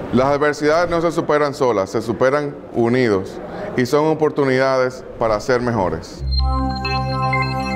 Las adversidades no se superan solas, se superan unidos y son oportunidades para ser mejores.